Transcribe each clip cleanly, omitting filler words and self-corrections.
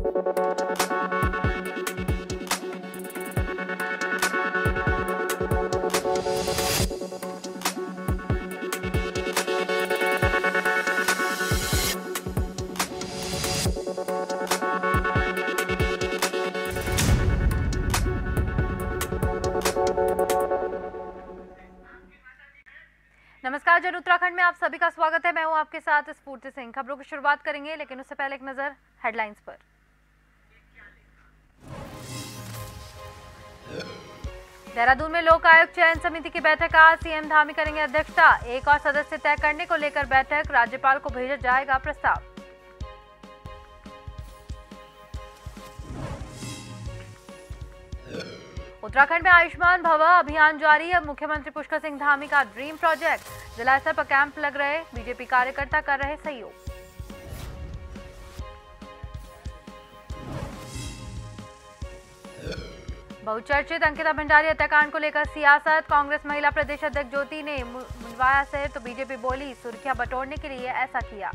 नमस्कार जन उत्तराखंड में आप सभी का स्वागत है। मैं हूं आपके साथ स्फूर्ति सिंह। खबरों की शुरुआत करेंगे, लेकिन उससे पहले एक नजर हेडलाइंस पर। देहरादून में लोक आयुक्त चयन समिति की बैठक आज, सीएम धामी करेंगे अध्यक्षता। एक और सदस्य तय करने को लेकर बैठक, राज्यपाल को भेजा जाएगा प्रस्ताव। उत्तराखंड में आयुष्मान भव अभियान जारी है। मुख्यमंत्री पुष्कर सिंह धामी का ड्रीम प्रोजेक्ट। जिला स्तर पर कैंप लग रहे, बीजेपी कार्यकर्ता कर रहे सहयोग। बहुचर्चित अंकिता भंडारी हत्याकांड को लेकर सियासत। कांग्रेस महिला प्रदेश अध्यक्ष ज्योति ने मुंडवाया सिर, तो बीजेपी बोली सुर्खियां बटोरने के लिए ऐसा किया।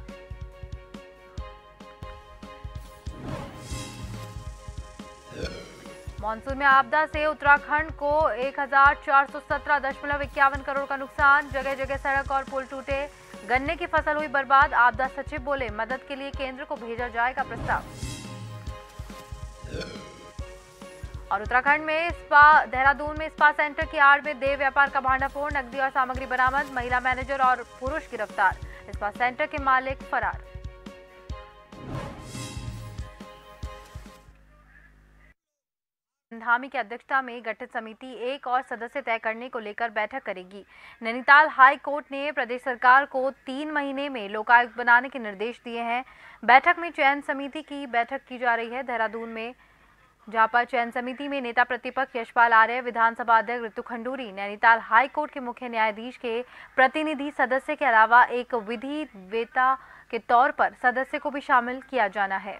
मानसून में आपदा से उत्तराखंड को 1417.51 करोड़ का नुकसान। जगह जगह सड़क और पुल टूटे, गन्ने की फसल हुई बर्बाद। आपदा सचिव बोले मदद के लिए केंद्र को भेजा जाएगा प्रस्ताव। और उत्तराखंड में देहरादून में स्पा सेंटर की आड़ में देह व्यापार का भांडाफोड़, नकदी और सामग्री बरामद। महिला मैनेजर और पुरुष गिरफ्तार। स्पा सेंटर के मालिक फरार। धामी की अध्यक्षता में गठित समिति एक और सदस्य तय करने को लेकर बैठक करेगी। नैनीताल हाई कोर्ट ने प्रदेश सरकार को 3 महीने में लोकायुक्त बनाने के निर्देश दिए हैं। बैठक में चयन समिति की बैठक की जा रही है देहरादून में, जहां पर चयन समिति में नेता प्रतिपक्ष यशपाल आर्य, विधानसभा अध्यक्ष ऋतु खंडूरी, नैनीताल हाई कोर्ट के मुख्य न्यायाधीश के प्रतिनिधि सदस्य के अलावा एक विधि वेता के तौर पर सदस्य को भी शामिल किया जाना है।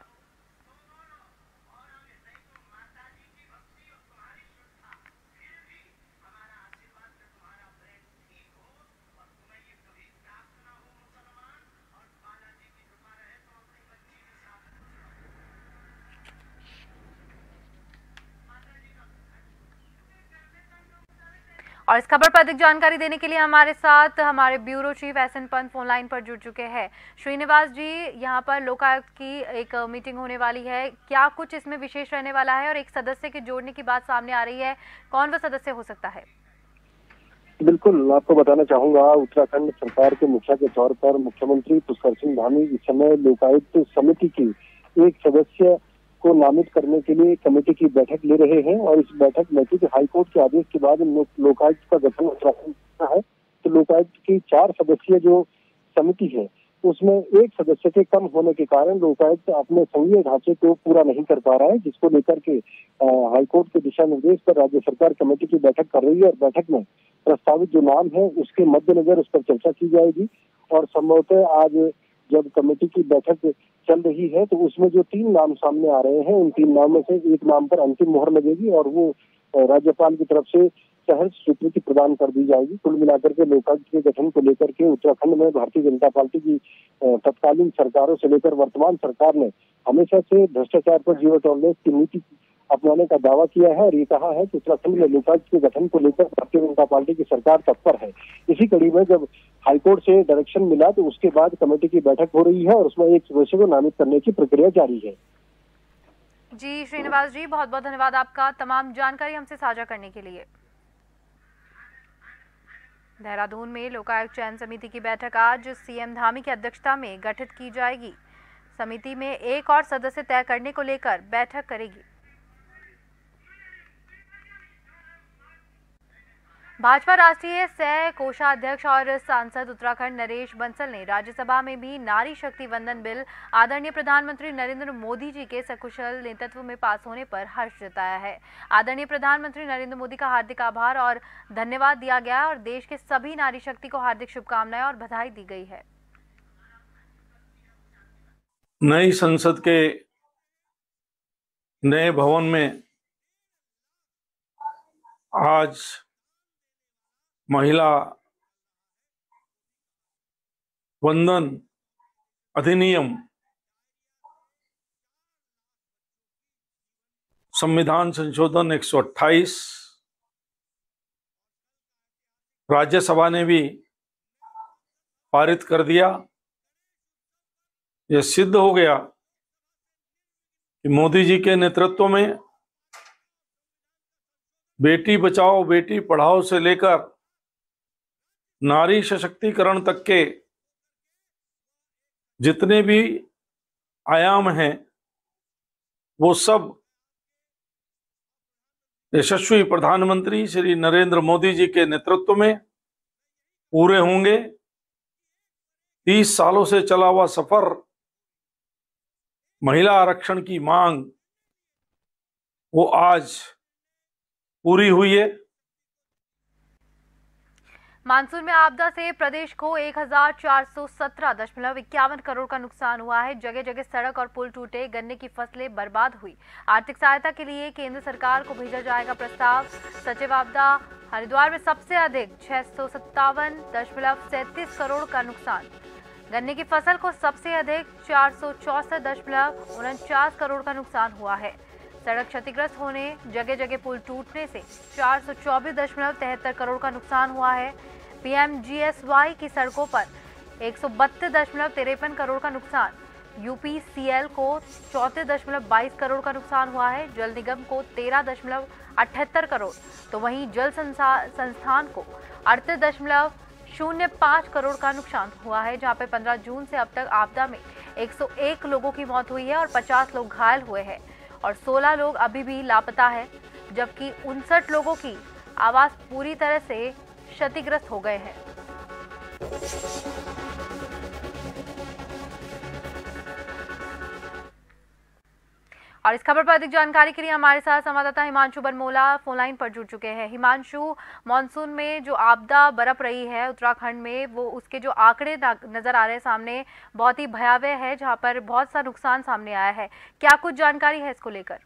और इस खबर पर अधिक जानकारी देने के लिए हमारे साथ हमारे bureau chief SN Pant phone line पर जुड़ चुके हैं। श्रीनिवास जी, यहाँ पर लोकायुक्त की एक मीटिंग होने वाली है, क्या कुछ इसमें विशेष रहने वाला है? और एक सदस्य के जोड़ने की बात सामने आ रही है, कौन वह सदस्य हो सकता है? बिल्कुल, आपको बताना चाहूंगा, उत्तराखंड सरकार के मुखिया के तौर पर मुख्यमंत्री पुष्कर सिंह धामी इस समय लोकायुक्त समिति की एक सदस्य को नामित करने के लिए कमेटी की बैठक ले रहे हैं। और इस बैठक में क्योंकि हाईकोर्ट के आदेश के बाद लोकायुक्त का गठन उत्तराखंड का है, तो लोकायुक्त की 4 सदस्यीय जो समिति है उसमें एक सदस्य के कम होने के कारण लोकायुक्त अपने संघीय ढांचे को पूरा नहीं कर पा रहा है, जिसको लेकर के हाईकोर्ट के दिशा निर्देश पर राज्य सरकार कमेटी की बैठक कर रही है। और बैठक में प्रस्तावित जो नाम है उसके मद्देनजर उस पर चर्चा की जाएगी। और संभवतः आज जब कमेटी की बैठक चल रही है तो उसमें जो 3 नाम सामने आ रहे हैं, उन 3 नाम में से एक नाम पर अंतिम मोहर लगेगी और वो राज्यपाल की तरफ से सहर्ष स्वीकृति प्रदान कर दी जाएगी। कुल मिलाकर के लोकायुक्त के गठन को लेकर के उत्तराखंड में भारतीय जनता पार्टी की तत्कालीन सरकारों से लेकर वर्तमान सरकार ने हमेशा से भ्रष्टाचार पर जीरो टॉलरेंस की नीति अपनाने का दावा किया है और ये कहा है कि उत्तराखंड में लोकायुक्त के गठन को लेकर भारतीय जनता पार्टी की सरकार तत्पर है। इसी कड़ी में जब हाईकोर्ट से डायरेक्शन मिला तो उसके बाद कमेटी की बैठक हो रही है और उसमें एक सदस्य को नामित करने की प्रक्रिया जारी है। जी श्रीनिवास जी, बहुत बहुत धन्यवाद आपका तमाम जानकारी हमसे साझा करने के लिए। देहरादून में लोकायुक्त चयन समिति की बैठक आज सीएम धामी की अध्यक्षता में गठित की जाएगी। समिति में एक और सदस्य तय करने को लेकर बैठक करेगी। भाजपा राष्ट्रीय सह कोषाध्यक्ष और सांसद उत्तराखंड नरेश बंसल ने राज्यसभा में भी नारी शक्ति वंदन बिल आदरणीय प्रधानमंत्री नरेंद्र मोदी जी के सकुशल नेतृत्व में पास होने पर हर्ष जताया है। आदरणीय प्रधानमंत्री नरेंद्र मोदी का हार्दिक आभार और धन्यवाद दिया गया और देश के सभी नारी शक्ति को हार्दिक शुभकामनाएं और बधाई दी गई है। नई संसद के नए भवन में आज महिला वंदन अधिनियम संविधान संशोधन 128 राज्यसभा ने भी पारित कर दिया। यह सिद्ध हो गया कि मोदी जी के नेतृत्व में बेटी बचाओ बेटी पढ़ाओ से लेकर नारी सशक्तिकरण तक के जितने भी आयाम हैं वो सब यशस्वी प्रधानमंत्री श्री नरेंद्र मोदी जी के नेतृत्व में पूरे होंगे। 30 सालों से चला हुआ सफर, महिला आरक्षण की मांग, वो आज पूरी हुई है। मानसून में आपदा से प्रदेश को 1417.51 करोड़ का नुकसान हुआ है। जगह जगह सड़क और पुल टूटे, गन्ने की फसलें बर्बाद हुई। आर्थिक सहायता के लिए केंद्र सरकार को भेजा जाएगा प्रस्ताव। सचिव आपदा, हरिद्वार में सबसे अधिक 657.37 करोड़ का नुकसान। गन्ने की फसल को सबसे अधिक 464.49 करोड़ का नुकसान हुआ है। सड़क क्षतिग्रस्त होने, जगह जगह पुल टूटने से 424.73 करोड़ का नुकसान हुआ है। पीएमजीएसवाई की सड़कों पर 132.53 करोड़ का नुकसान। यूपीसीएल को 34.22 करोड़ का नुकसान हुआ है। जल निगम को 13.78 करोड़, तो वहीं जल संस्थान को 38.05 करोड़ का नुकसान हुआ है। जहां पे 15 जून से अब तक आपदा में 101 लोगों की मौत हुई है और 50 लोग घायल हुए हैं और 16 लोग अभी भी लापता है, जबकि 59 लोगों की आवास पूरी तरह से क्षतिग्रस्त हो गए हैं। और इस खबर पर अधिक जानकारी के लिए हमारे साथ संवाददाता हिमांशु बनमोला फोन लाइन पर जुड़ चुके हैं। हिमांशु, मानसून में जो आपदा बरप रही है उत्तराखंड में, वो उसके जो आंकड़े नजर आ रहे हैं सामने बहुत ही भयावह है, जहां पर बहुत सा नुकसान सामने आया है। क्या कुछ जानकारी है इसको लेकर?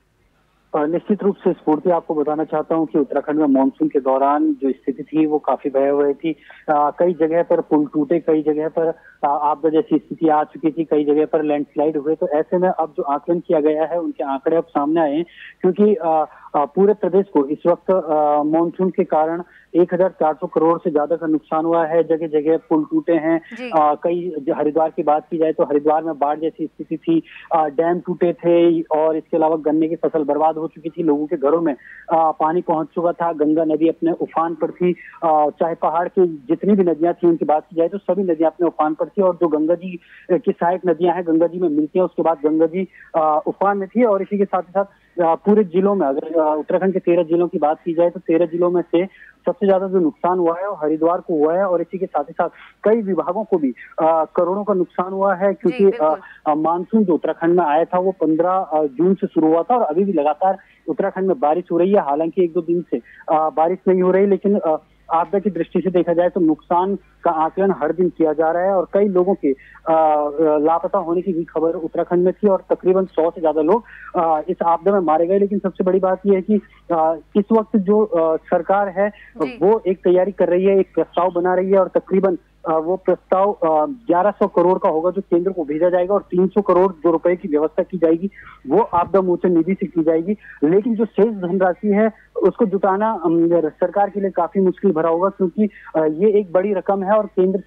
निश्चित रूप से स्फूर्ति, आपको बताना चाहता हूं कि उत्तराखंड में मानसून के दौरान जो स्थिति थी वो काफी भयावह थी। कई जगह पर पुल टूटे, कई जगह पर आपदा जैसी स्थिति आ चुकी थी, कई जगह पर लैंडस्लाइड हुए। तो ऐसे में अब जो आकलन किया गया है उनके आंकड़े अब सामने आए हैं, क्योंकि पूरे प्रदेश को इस वक्त मानसून के कारण 1400 करोड़ से ज्यादा का नुकसान हुआ है। जगह जगह पुल टूटे हैं। कई, हरिद्वार की बात की जाए तो हरिद्वार में बाढ़ जैसी स्थिति थी, डैम टूटे थे और इसके अलावा गन्ने की फसल बर्बाद हो चुकी थी। लोगों के घरों में पानी पहुंच चुका था। गंगा नदी अपने उफान पर थी। चाहे पहाड़ की जितनी भी नदियां थी उनकी बात की जाए तो सभी नदियां अपने उफान पर थी, और जो गंगा जी की सहायक नदियां हैं गंगा जी में मिलती हैं, उसके बाद गंगा जी उफान में थी। और इसी के साथ ही साथ पूरे जिलों में, अगर उत्तराखंड के 13 जिलों की बात की जाए तो 13 जिलों में से सबसे ज्यादा जो नुकसान हुआ है वो हरिद्वार को हुआ है। और इसी के साथ ही साथ कई विभागों को भी करोड़ों का नुकसान हुआ है, क्योंकि मानसून जो उत्तराखंड में आया था वो 15 जून से शुरू हुआ था और अभी भी लगातार उत्तराखंड में बारिश हो रही है। हालांकि 1-2 दिन से बारिश नहीं हो रही, लेकिन आपदा की दृष्टि से देखा जाए तो नुकसान का आकलन हर दिन किया जा रहा है और कई लोगों के लापता होने की भी खबर उत्तराखंड में थी और तकरीबन 100 से ज्यादा लोग इस आपदा में मारे गए। लेकिन सबसे बड़ी बात यह है कि इस वक्त जो सरकार है वो एक तैयारी कर रही है, एक प्रस्ताव बना रही है और तकरीबन वो प्रस्ताव 1100 करोड़ का होगा जो केंद्र को भेजा जाएगा और 300 करोड़ जो रुपए की व्यवस्था की जाएगी वो आपदा मोचन निधि से की जाएगी। लेकिन जो शेष धनराशि है उसको जुटाना सरकार के लिए काफी मुश्किल भरा होगा, क्योंकि ये एक बड़ी रकम है और केंद्र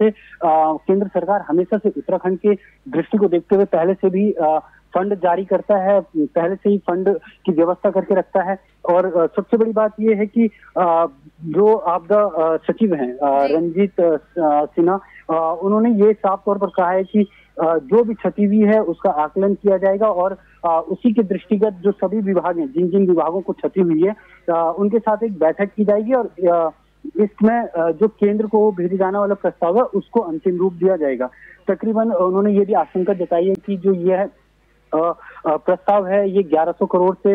सरकार हमेशा से उत्तराखंड के दृष्टि को देखते हुए पहले से भी फंड जारी करता है, पहले से ही फंड की व्यवस्था करके रखता है। और सबसे बड़ी बात यह है कि जो आपदा सचिव हैं रंजीत सिन्हा, उन्होंने ये साफ तौर पर कहा है कि जो भी क्षति हुई है उसका आकलन किया जाएगा और उसी के दृष्टिगत जो सभी विभाग हैं, जिन जिन विभागों को क्षति हुई है उनके साथ एक बैठक की जाएगी और इसमें जो केंद्र को भेजे जाने वाला प्रस्ताव है उसको अंतिम रूप दिया जाएगा। तकरीबन उन्होंने ये भी आशंका जताई है कि जो यह प्रस्ताव है ये 1100 करोड़ से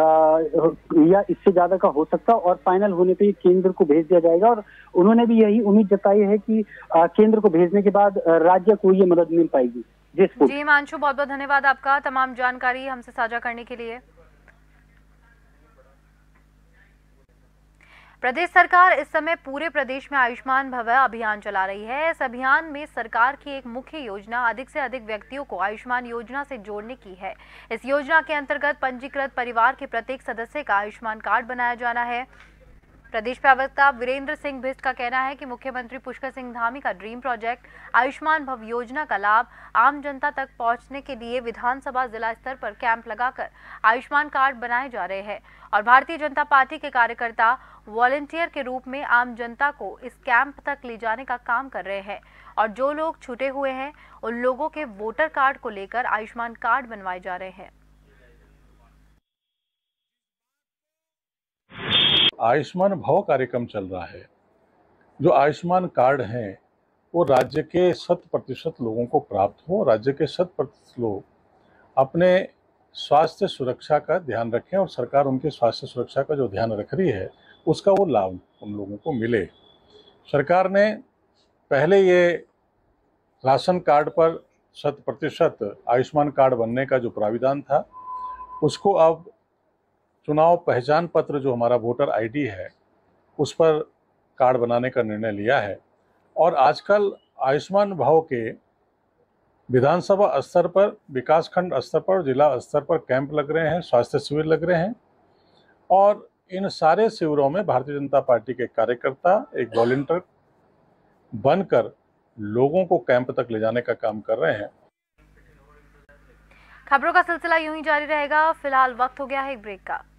या इससे ज्यादा का हो सकता है और फाइनल होने पे केंद्र को भेज दिया जाएगा। और उन्होंने भी यही उम्मीद जताई है कि केंद्र को भेजने के बाद राज्य को ये मदद मिल पाएगी। जी हिमांशु, बहुत बहुत धन्यवाद आपका तमाम जानकारी हमसे साझा करने के लिए। प्रदेश सरकार इस समय पूरे प्रदेश में आयुष्मान भव अभियान चला रही है। इस अभियान में सरकार की एक मुख्य योजना अधिक से अधिक व्यक्तियों को आयुष्मान योजना से जोड़ने की है। इस योजना के अंतर्गत पंजीकृत परिवार के प्रत्येक सदस्य का आयुष्मान कार्ड बनाया जाना है। प्रदेश प्रवक्ता वीरेंद्र सिंह बिष्ट का कहना है कि मुख्यमंत्री पुष्कर सिंह धामी का ड्रीम प्रोजेक्ट आयुष्मान भव योजना का लाभ आम जनता तक पहुंचने के लिए विधानसभा जिला स्तर पर कैंप लगाकर आयुष्मान कार्ड बनाए जा रहे हैं और भारतीय जनता पार्टी के कार्यकर्ता वॉलंटियर के रूप में आम जनता को इस कैंप तक ले जाने का काम कर रहे हैं और जो लोग छूटे हुए हैं उन लोगों के वोटर कार्ड को लेकर आयुष्मान कार्ड बनवाए जा रहे हैं। आयुष्मान भव कार्यक्रम चल रहा है। जो आयुष्मान कार्ड हैं वो राज्य के 100% लोगों को प्राप्त हो। राज्य के 100% लोग अपने स्वास्थ्य सुरक्षा का ध्यान रखें और सरकार उनके स्वास्थ्य सुरक्षा का जो ध्यान रख रही है उसका वो लाभ उन लोगों को मिले। सरकार ने पहले ये राशन कार्ड पर 100% आयुष्मान कार्ड बनने का जो प्राविधान था उसको अब चुनाव पहचान पत्र जो हमारा वोटर आईडी है उस पर कार्ड बनाने का निर्णय लिया है और आजकल आयुष्मान भव के विधानसभा स्तर पर, विकासखंड स्तर पर, जिला स्तर पर कैंप लग रहे हैं, स्वास्थ्य शिविर लग रहे हैं और इन सारे शिविरों में भारतीय जनता पार्टी के कार्यकर्ता एक वॉलंटियर बनकर लोगों को कैंप तक ले जाने का काम कर रहे हैं। खबरों का सिलसिला यूं ही जारी रहेगा। फिलहाल वक्त हो गया है एक ब्रेक का।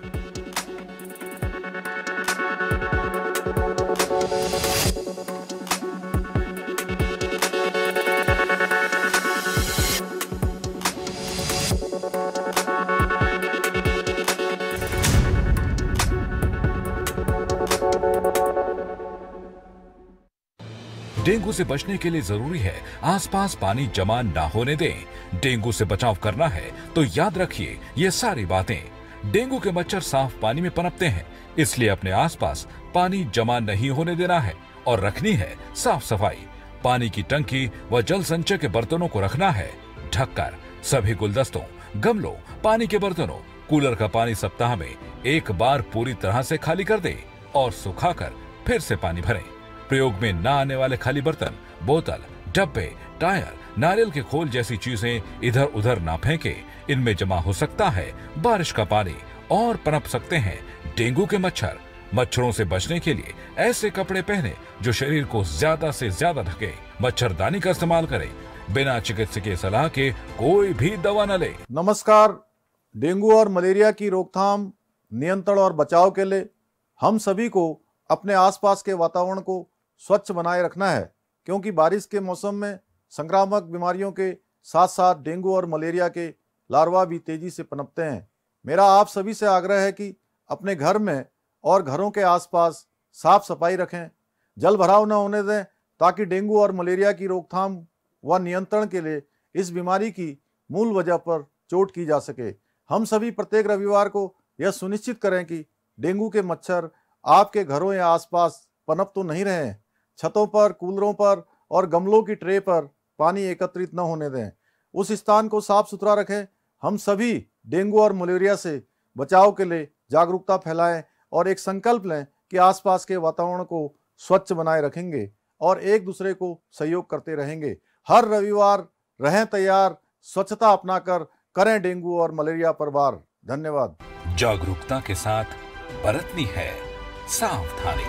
डेंगू से बचने के लिए जरूरी है आसपास पानी जमा ना होने दें। डेंगू से बचाव करना है तो याद रखिए ये सारी बातें। डेंगू के मच्छर साफ पानी में पनपते हैं, इसलिए अपने आसपास पानी जमा नहीं होने देना है और रखनी है साफ सफाई। पानी की टंकी व जल संचय के बर्तनों को रखना है ढककर। सभी गुलदस्तों, गमलों, पानी के बर्तनों, कूलर का पानी सप्ताह में एक बार पूरी तरह से खाली कर दें और सुखाकर फिर से पानी भरें। प्रयोग में न आने वाले खाली बर्तन, बोतल, डब्बे, टायर, नारियल के खोल जैसी चीजें इधर उधर ना फेंके। इनमें जमा हो सकता है बारिश का पानी और पनप सकते हैं डेंगू के मच्छर। मच्छरों से बचने के लिए ऐसे कपड़े पहने जो शरीर को ज्यादा से ज्यादा ढके। मच्छरदानी का इस्तेमाल करें। बिना चिकित्सकीय सलाह के कोई भी दवा न ले। नमस्कार। डेंगू और मलेरिया की रोकथाम, नियंत्रण और बचाव के लिए हम सभी को अपने आसपास के वातावरण को स्वच्छ बनाए रखना है, क्योंकि बारिश के मौसम में संक्रामक बीमारियों के साथ साथ डेंगू और मलेरिया के लार्वा भी तेजी से पनपते हैं। मेरा आप सभी से आग्रह है कि अपने घर में और घरों के आसपास साफ सफाई रखें, जल भराव न होने दें, ताकि डेंगू और मलेरिया की रोकथाम व नियंत्रण के लिए इस बीमारी की मूल वजह पर चोट की जा सके। हम सभी प्रत्येक रविवार को यह सुनिश्चित करें कि डेंगू के मच्छर आपके घरों या आसपास पनप तो नहीं रहे। छतों पर, कूलरों पर और गमलों की ट्रे पर पानी एकत्रित न होने दें। उस स्थान को साफ सुथरा रखें। हम सभी डेंगू और मलेरिया से बचाव के लिए जागरूकता फैलाएं और एक संकल्प लें कि आसपास के वातावरण को स्वच्छ बनाए रखेंगे और एक दूसरे को सहयोग करते रहेंगे। हर रविवार रहें तैयार, स्वच्छता अपनाकर करें डेंगू और मलेरिया पर वार। धन्यवाद। जागरूकता के साथ बरतनी है सावधानी।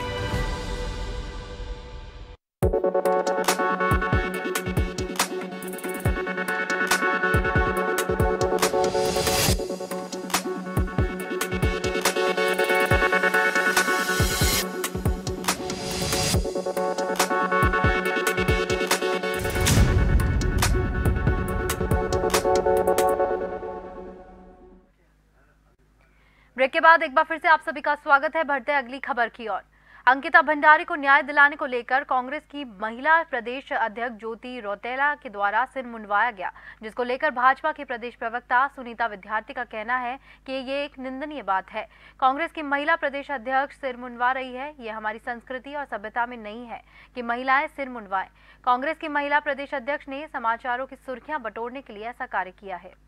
ब्रेक के बाद एक बार फिर से आप सभी का स्वागत है। बढ़ते अगली खबर की ओर। अंकिता भंडारी को न्याय दिलाने को लेकर कांग्रेस की महिला प्रदेश अध्यक्ष ज्योति रौतेला के द्वारा सिर मुंडवाया गया, जिसको लेकर भाजपा के प्रदेश प्रवक्ता सुनीता विद्यार्थी का कहना है कि ये एक निंदनीय बात है। कांग्रेस की महिला प्रदेश अध्यक्ष सिर मुंडवा रही है। ये हमारी संस्कृति और सभ्यता में नहीं है कि महिलाएं सिर मुंडवाएं। कांग्रेस की महिला प्रदेश अध्यक्ष ने समाचारों की सुर्खियां बटोरने के लिए ऐसा कार्य किया है।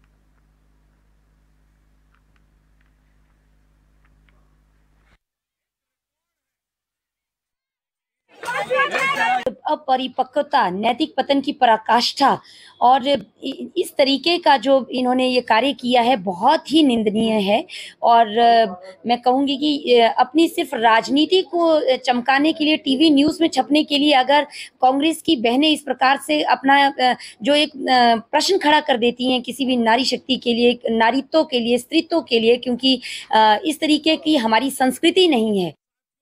अपरिपक्वता, नैतिक पतन की पराकाष्ठा और इस तरीके का जो इन्होंने ये कार्य किया है बहुत ही निंदनीय है। और मैं कहूँगी कि अपनी सिर्फ राजनीति को चमकाने के लिए, टीवी न्यूज़ में छपने के लिए अगर कांग्रेस की बहनें इस प्रकार से अपना जो एक प्रश्न खड़ा कर देती हैं किसी भी नारी शक्ति के लिए, नारीत्व के लिए, स्त्रीत्व के लिए, क्योंकि इस तरीके की हमारी संस्कृति नहीं है।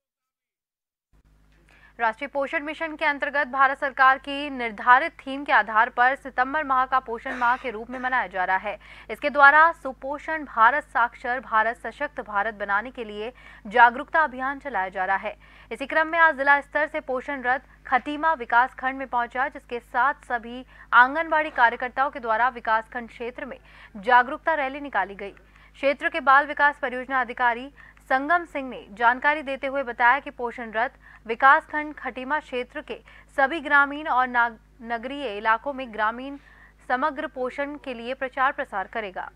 राष्ट्रीय पोषण मिशन के अंतर्गत भारत सरकार की निर्धारित थीम के आधार पर सितंबर माह का पोषण माह के रूप में मनाया जा रहा है। इसके द्वारा सुपोषण भारत, साक्षर भारत, सशक्त भारत बनाने के लिए जागरूकता अभियान चलाया जा रहा है। इसी क्रम में आज जिला स्तर से पोषण रथ खटीमा विकास खंड में पहुंचा, जिसके साथ सभी आंगनबाड़ी कार्यकर्ताओं के द्वारा विकास खंड क्षेत्र में जागरूकता रैली निकाली गई। क्षेत्र के बाल विकास परियोजना अधिकारी संगम सिंह ने जानकारी देते हुए बताया कि पोषण रथ विकासखंड खटीमा क्षेत्र के सभी ग्रामीण और नगरीय इलाकों में ग्रामीण समग्र पोषण के लिए प्रचार प्रसार करेगा।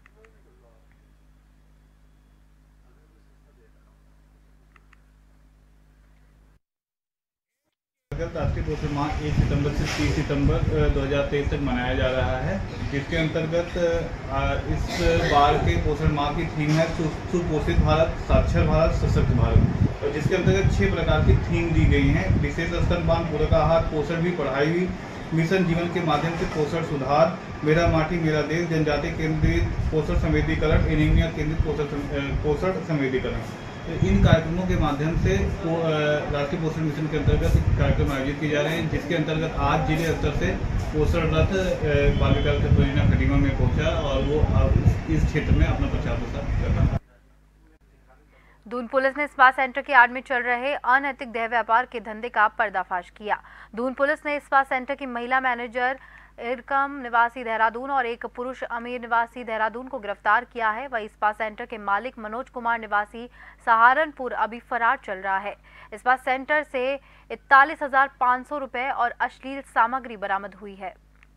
राष्ट्रीय पोषण माह 1 सितंबर से 30 सितंबर 2023 तक मनाया जा रहा है। इसके अंतर्गत इस बार के पोषण माह की थीम है सुपोषित भारत, साक्षर भारत, सशक्त भारत, और जिसके अंतर्गत 6 प्रकार की थीम दी गई हैं। विशेष स्तनपान, पूरक आहार, पोषण भी पढ़ाई भी, मिशन जीवन के माध्यम से पोषण सुधार, मेरा माटी मेरा देश, जनजाति केंद्रित पोषण संवेदीकरण, एनीमिया केंद्रित पोषण संवेदीकरण। इन कार्यक्रमों के माध्यम से राष्ट्रीय पोषण मिशन के अंतर्गत कार्यक्रम आयोजित किए जा रहे हैं, जिसके अंतर्गत आज जिले स्तर से पोषण रथ बाल विकास परियोजना खटीमा में पहुंचा और वो इस क्षेत्र में अपना प्रचार प्रसार कर रहा है। दून पुलिस ने स्पा सेंटर की आड़ में चल रहे अनैतिक देह व्यापार के धंधे का पर्दाफाश किया। दून पुलिस ने स्पा सेंटर की महिला मैनेजर इरकम निवासी देहरादून और एक पुरुष अमीर निवासी देहरादून को गिरफ्तार किया है। वही स्पा सेंटर के मालिक मनोज कुमार निवासी सहारनपुर अभी फरार चल रहा है। स्पा सेंटर से 41,500 रुपए और अश्लील सामग्री बरामद हुई है।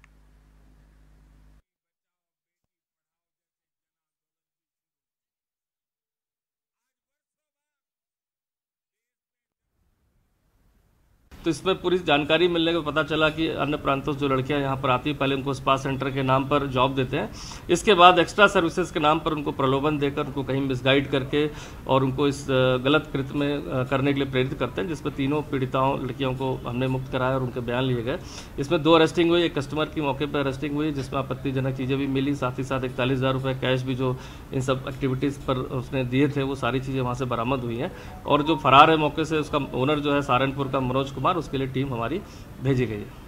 तो इसमें पूरी जानकारी मिलने के पता चला कि अन्य प्रांतों से जो लड़कियां यहाँ पर आती हैं, पहले उनको स्पा सेंटर के नाम पर जॉब देते हैं, इसके बाद एक्स्ट्रा सर्विसेज के नाम पर उनको प्रलोभन देकर उनको कहीं मिसगाइड करके और उनको इस गलत कृत्य में करने के लिए प्रेरित करते हैं, जिसमें तीनों पीड़िताओं लड़कियों को हमने मुक्त कराया और उनके बयान लिए गए। इसमें 2 अरेस्टिंग हुई, एक कस्टमर की मौके पर अरेस्टिंग हुई जिसमें आपत्तिजनक चीज़ें भी मिली, साथ ही साथ 41,000 रुपये कैश भी जो इन सब एक्टिविटीज़ पर उसने दिए थे वो सारी चीज़ें वहाँ से बरामद हुई हैं। और जो फरार है मौके से उसका ओनर जो है सहारनपुर का मनोज कुमार, उसके लिए टीम हमारी भेजी गई है।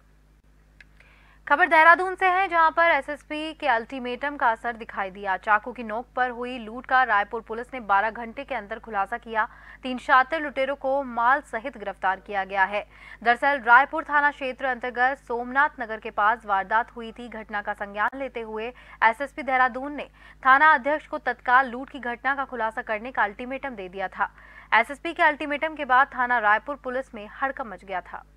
खबर देहरादून से है, जहां पर एसएसपी के अल्टीमेटम का असर दिखाई दिया। चाकू की नोक पर हुई लूट का रायपुर पुलिस ने 12 घंटे के अंदर खुलासा किया। 3 शातिर लुटेरों को माल सहित गिरफ्तार किया गया है। दरअसल रायपुर थाना क्षेत्र अंतर्गत सोमनाथ नगर के पास वारदात हुई थी। घटना का संज्ञान लेते हुए एसएसपी देहरादून ने थाना अध्यक्ष को तत्काल लूट की घटना का खुलासा करने का अल्टीमेटम दे दिया था। एसएसपी के अल्टीमेटम के बाद थाना रायपुर पुलिस में हड़कंप मच गया था।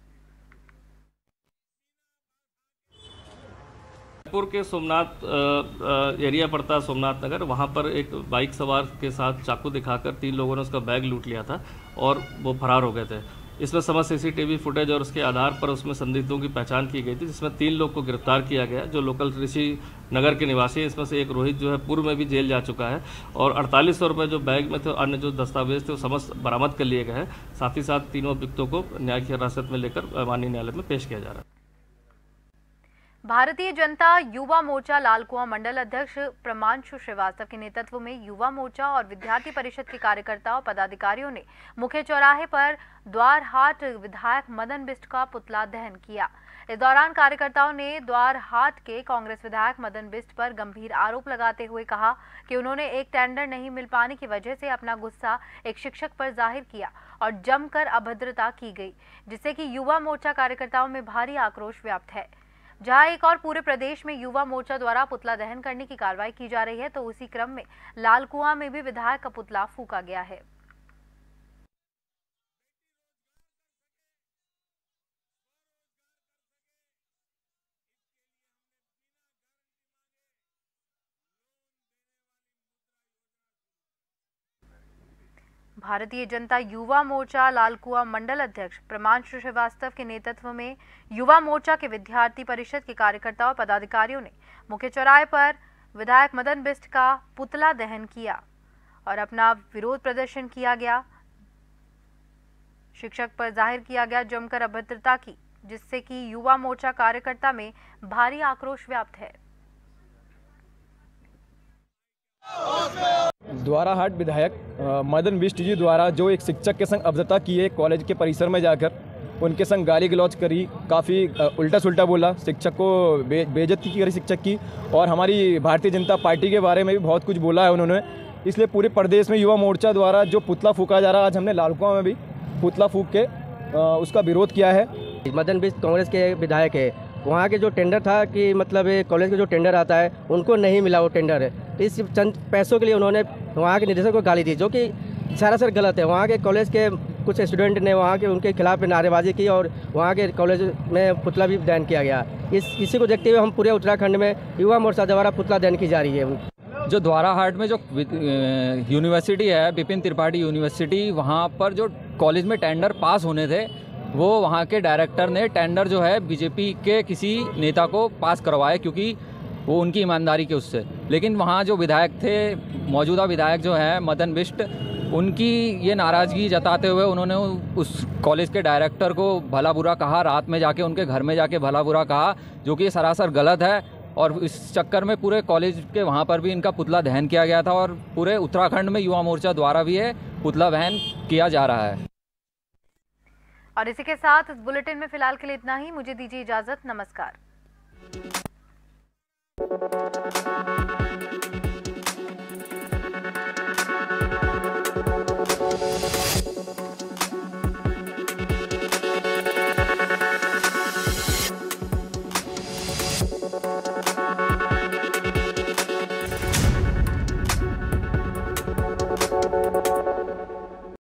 रायपुर के सोमनाथ एरिया पड़ता है सोमनाथ नगर, वहाँ पर एक बाइक सवार के साथ चाकू दिखाकर 3 लोगों ने उसका बैग लूट लिया था और वो फरार हो गए थे। इसमें समस्त सीसीटीवी फुटेज और उसके आधार पर उसमें संदिग्धों की पहचान की गई थी, जिसमें 3 लोग को गिरफ्तार किया गया जो लोकल ऋषि नगर के निवासी है। इसमें से एक रोहित जो है पूर्व में भी जेल जा चुका है और 4800 रुपये जो बैग में थे, अन्य जो दस्तावेज थे वो समस्त बरामद कर लिए गए हैं। साथ ही साथ तीनों अभियुक्तों को न्यायिक हिरासत में लेकर माननीय न्यायालय में पेश किया जा रहा है। भारतीय जनता युवा मोर्चा लालकुआं मंडल अध्यक्ष प्रमांशु श्रीवास्तव के नेतृत्व में युवा मोर्चा और विद्यार्थी परिषद के कार्यकर्ताओं और पदाधिकारियों ने मुख्य चौराहे पर द्वारहाट विधायक मदन बिष्ट का पुतला दहन किया। इस दौरान कार्यकर्ताओं ने द्वारहाट के कांग्रेस विधायक मदन बिष्ट पर गंभीर आरोप लगाते हुए कहा कि उन्होंने एक टेंडर नहीं मिल पाने की वजह से अपना गुस्सा एक शिक्षक पर जाहिर किया और जमकर अभद्रता की गई, जिससे कि युवा मोर्चा कार्यकर्ताओं में भारी आक्रोश व्याप्त है। जहां एक और पूरे प्रदेश में युवा मोर्चा द्वारा पुतला दहन करने की कार्रवाई की जा रही है, तो उसी क्रम में लालकुआं में भी विधायक का पुतला फूंका गया है। भारतीय जनता युवा मोर्चा लालकुआं मंडल अध्यक्ष प्रमांशु श्रीवास्तव के नेतृत्व में युवा मोर्चा के विद्यार्थी परिषद के कार्यकर्ताओं और पदाधिकारियों ने मुख्य चौराहे पर विधायक मदन बिष्ट का पुतला दहन किया और अपना विरोध प्रदर्शन किया गया। शिक्षक पर जाहिर किया गया जमकर अभद्रता की, जिससे कि युवा मोर्चा कार्यकर्ता में भारी आक्रोश व्याप्त है। द्वाराहाट विधायक मदन बिष्ट जी द्वारा जो एक शिक्षक के संग अभद्रता की है, कॉलेज के परिसर में जाकर उनके संग गाली गलौज करी, काफ़ी उल्टा सुल्टा बोला, शिक्षक को बेइज्जती करी शिक्षक की, और हमारी भारतीय जनता पार्टी के बारे में भी बहुत कुछ बोला है उन्होंने। इसलिए पूरे प्रदेश में युवा मोर्चा द्वारा जो पुतला फूका जा रहा है, आज हमने लालकुआं में भी पुतला फूक के उसका विरोध किया है। मदन बिष्ट कांग्रेस के विधायक है, वहाँ के जो टेंडर था कि मतलब कॉलेज का जो टेंडर आता है उनको नहीं मिला वो टेंडर है, इस चंद पैसों के लिए उन्होंने वहाँ के निदेशक को गाली दी, जो कि सरासर गलत है। वहाँ के कॉलेज के कुछ स्टूडेंट ने वहाँ के उनके खिलाफ नारेबाजी की और वहाँ के कॉलेज में पुतला भी दहन किया गया। इसी को देखते हुए हम पूरे उत्तराखंड में युवा मोर्चा द्वारा पुतला दहन की जा रही है। जो द्वाराहाट में जो यूनिवर्सिटी है, विपिन त्रिपाठी यूनिवर्सिटी, वहाँ पर जो कॉलेज में टेंडर पास होने थे, वो वहाँ के डायरेक्टर ने टेंडर जो है बीजेपी के किसी नेता को पास करवाए, क्योंकि वो उनकी ईमानदारी के उससे। लेकिन वहाँ जो विधायक थे, मौजूदा विधायक जो है मदन बिष्ट, उनकी ये नाराज़गी जताते हुए उन्होंने उस कॉलेज के डायरेक्टर को भला बुरा कहा, रात में जाके उनके घर में जाके भला बुरा कहा, जो कि सरासर गलत है। और इस चक्कर में पूरे कॉलेज के वहाँ पर भी इनका पुतला दहन किया गया था, और पूरे उत्तराखंड में युवा मोर्चा द्वारा भी ये पुतला दहन किया जा रहा है। और इसी के साथ इस बुलेटिन में फिलहाल के लिए इतना ही। मुझे दीजिए इजाजत। नमस्कार।